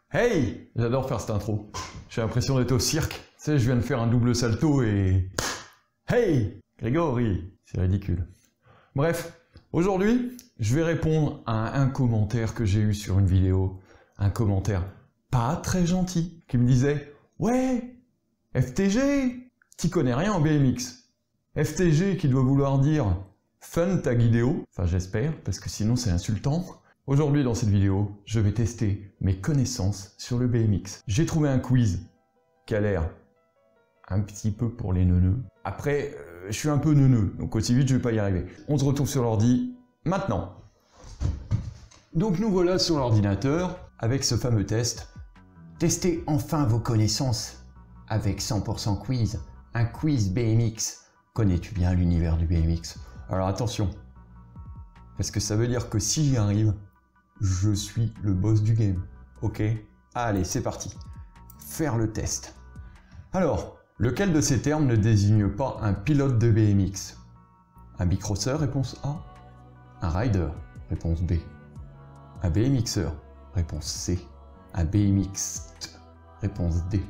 Hey! J'adore faire cette intro. J'ai l'impression d'être au cirque. Tu sais, je viens de faire un double salto et... Hey! Grégory! C'est ridicule. Bref, aujourd'hui, je vais répondre à un commentaire que j'ai eu sur une vidéo. Un commentaire pas très gentil, qui me disait « Ouais! FTG! T'y connais rien en BMX. » FTG qui doit vouloir dire « Fun ta vidéo », enfin j'espère, parce que sinon c'est insultant. Aujourd'hui dans cette vidéo, je vais tester mes connaissances sur le BMX. J'ai trouvé un quiz qui a l'air un petit peu pour les neuneux. Après, je suis un peu neuneux, donc aussi vite je vais pas y arriver. On se retrouve sur l'ordi maintenant. Donc nous voilà sur l'ordinateur avec ce fameux test. Testez enfin vos connaissances avec 100% quiz, un quiz BMX. Connais-tu bien l'univers du BMX? Alors attention, parce que ça veut dire que si j'y arrive, je suis le boss du game. Ok? Allez, c'est parti. Faire le test. Alors, lequel de ces termes ne désigne pas un pilote de BMX? Un bicrosseur, réponse A. Un rider, réponse B. Un BMXer, réponse C. Un BMXte, réponse D.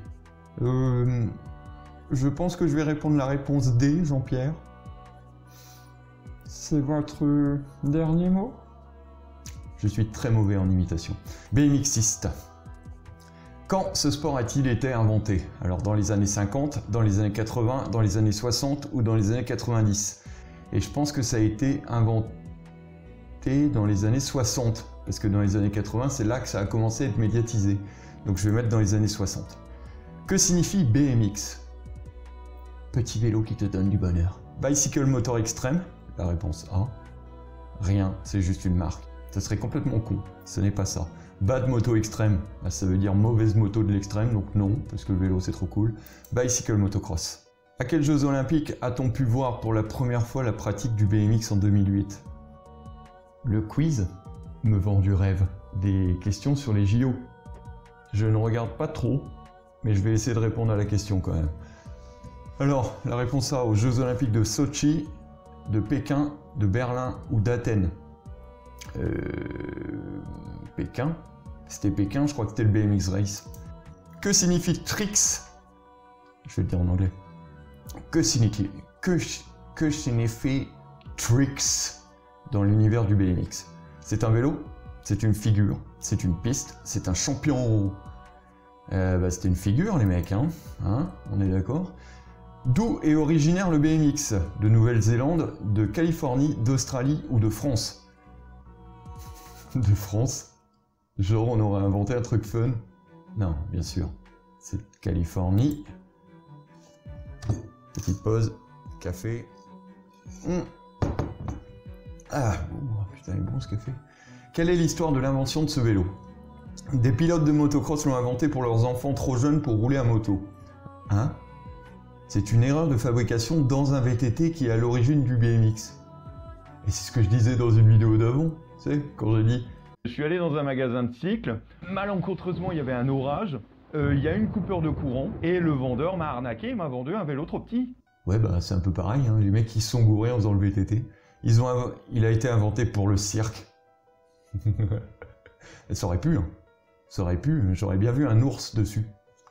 Je pense que je vais répondre la réponse D, Jean-Pierre. C'est votre dernier mot? Je suis très mauvais en imitation. BMXiste. Quand ce sport a-t-il été inventé? Alors dans les années 50, dans les années 80, dans les années 60 ou dans les années 90? Et je pense que ça a été inventé dans les années 60. Parce que dans les années 80, c'est là que ça a commencé à être médiatisé. Donc je vais mettre dans les années 60. Que signifie BMX? Petit vélo qui te donne du bonheur. Bicycle Motor Extreme? La réponse A. Rien, c'est juste une marque. Ça serait complètement con, ce n'est pas ça. Bad Moto Extreme, bah, ça veut dire mauvaise moto de l'extrême, donc non, parce que le vélo c'est trop cool. Bicycle Motocross. À quels Jeux Olympiques a-t-on pu voir pour la première fois la pratique du BMX en 2008? Le quiz me vend du rêve. Des questions sur les JO. Je ne regarde pas trop, mais je vais essayer de répondre à la question quand même. Alors, la réponse A aux Jeux Olympiques de Sochi, de Pékin, de Berlin ou d'Athènes. Pékin. C'était Pékin, je crois que c'était le BMX Race. Que signifie tricks? Je vais le dire en anglais. Que signifie tricks dans l'univers du BMX? C'est un vélo? C'est une figure? C'est une piste? C'est un champion en roue? C'était une figure les mecs, hein, on est d'accord? D'où est originaire le BMX? De Nouvelle-Zélande, de Californie, d'Australie ou de France? De France? Genre on aurait inventé un truc fun? Non, bien sûr. C'est de Californie. Petite pause. Café. Ah, putain, il est bon ce café. Quelle est l'histoire de l'invention de ce vélo? Des pilotes de motocross l'ont inventé pour leurs enfants trop jeunes pour rouler à moto. Hein? C'est une erreur de fabrication dans un VTT qui est à l'origine du BMX. Et c'est ce que je disais dans une vidéo d'avant, tu sais, quand j'ai dit « Je suis allé dans un magasin de cycles, malencontreusement il y avait un orage, il y a une coupure de courant, et le vendeur m'a arnaqué, il m'a vendu un vélo trop petit. » Ouais bah c'est un peu pareil, hein. Les mecs qui se sont gourés en faisant le VTT. Il a été inventé pour le cirque. Et ça aurait pu, hein. Ça aurait pu, j'aurais bien vu un ours dessus.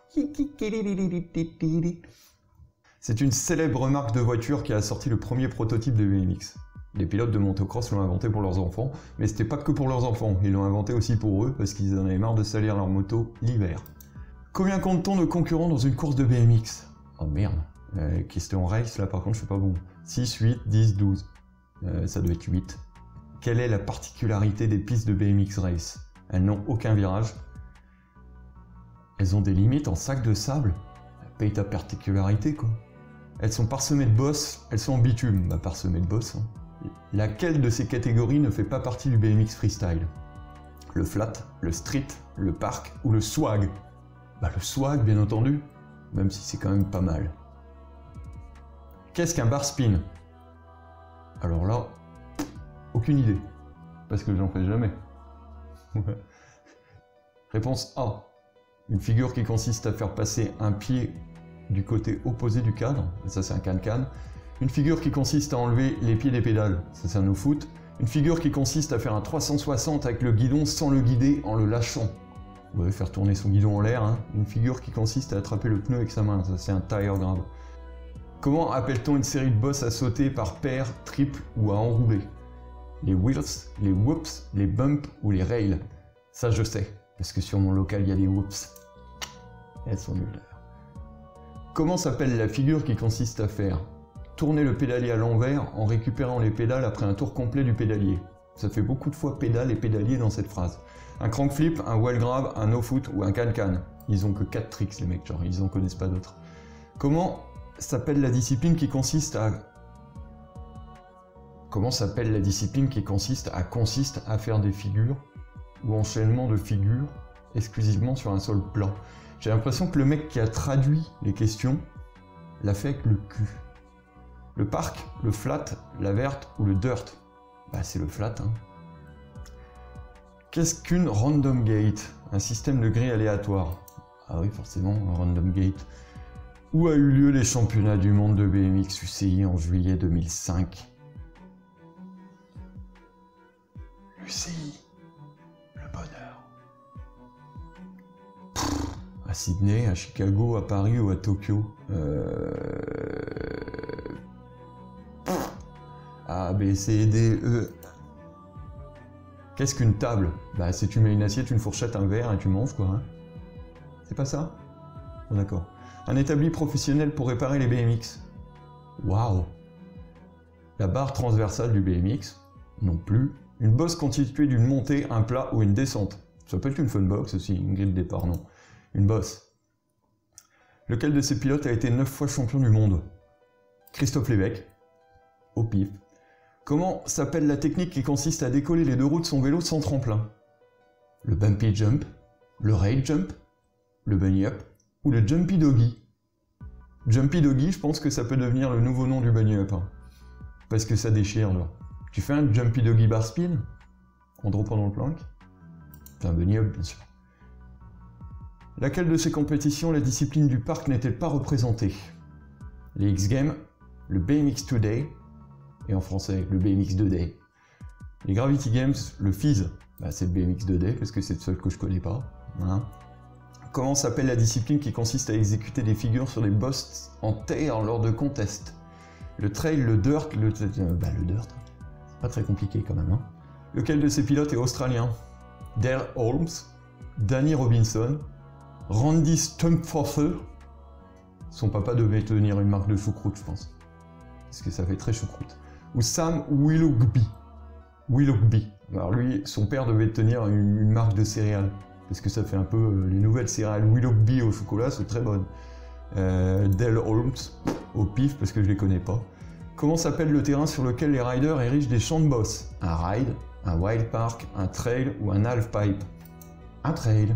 C'est une célèbre marque de voiture qui a sorti le premier prototype de BMX. Les pilotes de motocross l'ont inventé pour leurs enfants, mais c'était pas que pour leurs enfants, ils l'ont inventé aussi pour eux parce qu'ils en avaient marre de salir leur moto l'hiver. Combien compte-t-on de concurrents dans une course de BMX? Oh merde, question race là par contre je suis pas bon. 6, 8, 10, 12. Ça doit être 8. Quelle est la particularité des pistes de BMX race? Elles n'ont aucun virage. Elles ont des limites en sac de sable. Paye ta particularité quoi. Elles sont parsemées de bosses, elles sont en bitume. Bah parsemées de bosses. Hein. Laquelle de ces catégories ne fait pas partie du BMX freestyle? Le flat, le street, le park ou le swag? Bah le swag bien entendu, même si c'est quand même pas mal. Qu'est-ce qu'un bar spin? Alors là, aucune idée, parce que j'en fais jamais. Réponse A. Une figure qui consiste à faire passer un pied du côté opposé du cadre, ça c'est un can-can. Une figure qui consiste à enlever les pieds des pédales, ça c'est un no-foot. Une figure qui consiste à faire un 360 avec le guidon sans le guider en le lâchant. Ouais, faire tourner son guidon en l'air, hein. Une figure qui consiste à attraper le pneu avec sa main, ça c'est un tire grab. Comment appelle-t-on une série de boss à sauter par paire, triple ou à enrouler? Les wheels, les whoops, les bumps ou les rails? Ça je sais, parce que sur mon local il y a des whoops. Elles sont nulles. Comment s'appelle la figure qui consiste à faire tourner le pédalier à l'envers en récupérant les pédales après un tour complet du pédalier? Ça fait beaucoup de fois pédale et pédalier dans cette phrase. Un crank flip, un wheel grab, un no-foot ou un can-can. Ils ont que 4 tricks les mecs, genre ils en connaissent pas d'autres. Comment s'appelle la discipline qui consiste à... Comment s'appelle la discipline qui consiste à faire des figures ou enchaînement de figures exclusivement sur un sol plat? J'ai l'impression que le mec qui a traduit les questions l'a fait avec le cul. Le park, le flat, la verte ou le dirt? Bah c'est le flat, hein. Qu'est-ce qu'une random gate? Un système de grille aléatoire. Ah oui, forcément, un random gate. Où a eu lieu les championnats du monde de BMX UCI en juillet 2005? UCI, le bonheur. À Sydney, à Chicago, à Paris ou à Tokyo? A, B, C, D, E... Qu'est-ce qu'une table? Bah c'est tu mets une assiette, une fourchette, un verre et tu manges quoi, hein. C'est pas ça? Bon, d'accord. Un établi professionnel pour réparer les BMX? Waouh! La barre transversale du BMX? Non plus. Une bosse constituée d'une montée, un plat ou une descente? Ça peut être une fun box aussi, une grille de départ, non. Une bosse. Lequel de ces pilotes a été 9 fois champion du monde? Christophe Lévesque. Au pif. Comment s'appelle la technique qui consiste à décoller les deux roues de son vélo sans tremplin? Le bumpy jump, le rail jump, le bunny up ou le jumpy doggy? Jumpy doggy, je pense que ça peut devenir le nouveau nom du bunny up, hein. Parce que ça déchire, là. Tu fais un jumpy doggy bar spin en droppant dans le plank? C'est un bunny up, bien sûr. Laquelle de ces compétitions la discipline du parc n'est-elle pas représentée? Les X Games, le BMX 2Day, et en français, le BMX 2D. Les Gravity Games, le FIS, bah, c'est le BMX 2D, parce que c'est le seul que je connais pas. Hein. Comment s'appelle la discipline qui consiste à exécuter des figures sur des bosses en terre lors de contests? Le trail, le dirt, le dirt, c'est pas très compliqué quand même. Hein. Lequel de ces pilotes est australien? Dale Holmes, Danny Robinson, Randy Stumpfosser. Son papa devait tenir une marque de choucroute, je pense. Parce que ça fait très choucroute. Ou Sam Willoughby. Willoughby. Alors lui, son père devait tenir une marque de céréales. Parce que ça fait un peu les nouvelles céréales Willoughby au chocolat, c'est très bonnes. Dale Holmes, au pif, parce que je les connais pas. Comment s'appelle le terrain sur lequel les riders érigent des champs de boss? Un ride, un wild park, un trail ou un half-pipe? Un trail.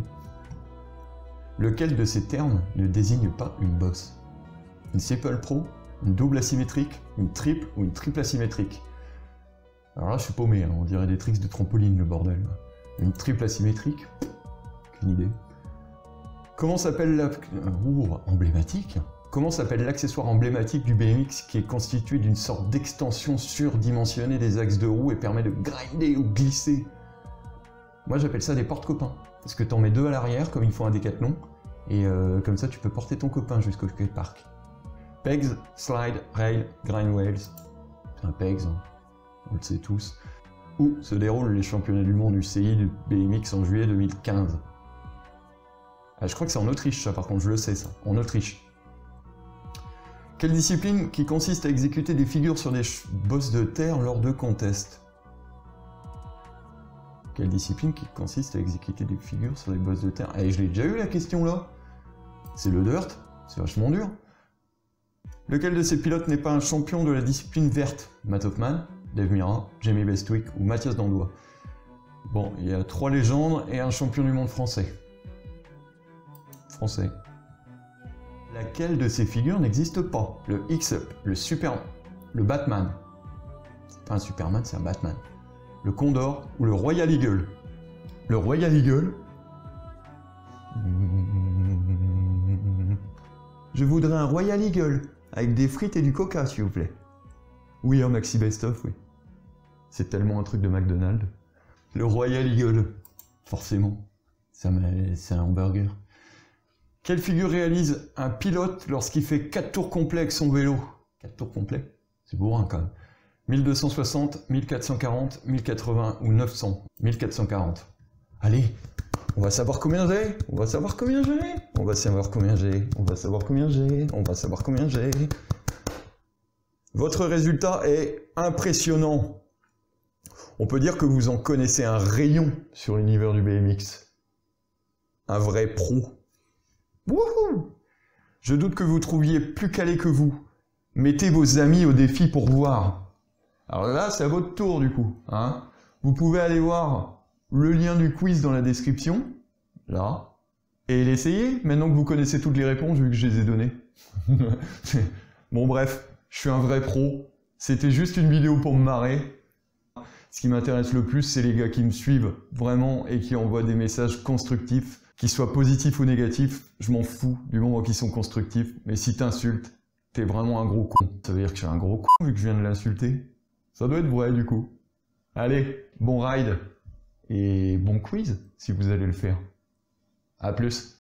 Lequel de ces termes ne désigne pas une bosse? Une Sepal Pro, une double asymétrique, une triple ou une triple asymétrique? Alors là, je suis paumé, hein, on dirait des tricks de trampoline, le bordel. Une triple asymétrique? Aucune idée. Comment s'appelle la... emblématique? Comment s'appelle l'accessoire emblématique du BMX qui est constitué d'une sorte d'extension surdimensionnée des axes de roue et permet de grinder ou glisser? Moi, j'appelle ça des porte-copains. Parce que t'en mets deux à l'arrière, comme il faut un décathlon, et comme ça, tu peux porter ton copain jusqu'au skatepark. Pegs, slide, rail, grind wheels. C'est un pegs, hein. On le sait tous. Où se déroulent les championnats du monde UCI du BMX en juillet 2015? Ah, je crois que c'est en Autriche, ça, par contre, je le sais, ça. En Autriche. Quelle discipline qui consiste à exécuter des figures sur des bosses de terre lors de contests? Quelle discipline qui consiste à exécuter des figures sur des bosses de terre? Eh, je l'ai déjà eu la question là. C'est le dirt, c'est vachement dur. Lequel de ces pilotes n'est pas un champion de la discipline verte? Matt Hoffman, Dave Mirra, Jamie Bestwick ou Mathias Dandois? Bon, il y a 3 légendes et un champion du monde français. Français. Laquelle de ces figures n'existe pas? Le X-Up, le Superman, le Batman. C'est pas un Superman, c'est un Batman. Le Condor ou le Royal Eagle? Le Royal Eagle? Je voudrais un Royal Eagle, avec des frites et du coca, s'il vous plaît. Oui, un Maxi Best-of, oui. C'est tellement un truc de McDonald's. Le Royal Eagle, forcément. C'est un hamburger. Quelle figure réalise un pilote lorsqu'il fait 4 tours complets avec son vélo? 4 tours complets? C'est bourrin quand même. 1260, 1440, 1080 ou 900? 1440. Allez, on va savoir combien j'ai. On va savoir combien j'ai. On va savoir combien j'ai. On va savoir combien j'ai. On va savoir combien j'ai. Votre résultat est impressionnant. On peut dire que vous en connaissez un rayon sur l'univers du BMX. Un vrai pro. Wouhou! Je doute que vous trouviez plus calé que vous. Mettez vos amis au défi pour voir. Alors là, c'est à votre tour du coup. Hein. Vous pouvez aller voir le lien du quiz dans la description, là, et l'essayer, maintenant que vous connaissez toutes les réponses vu que je les ai données. Bon bref, je suis un vrai pro. C'était juste une vidéo pour me marrer. Ce qui m'intéresse le plus, c'est les gars qui me suivent vraiment et qui envoient des messages constructifs. Qu'ils soient positifs ou négatifs, je m'en fous du moment qu'ils sont constructifs. Mais si t'insultes, t'es vraiment un gros con. Ça veut dire que je suis un gros con vu que je viens de l'insulter. Ça doit être vrai du coup. Allez, bon ride et bon quiz si vous allez le faire. À plus.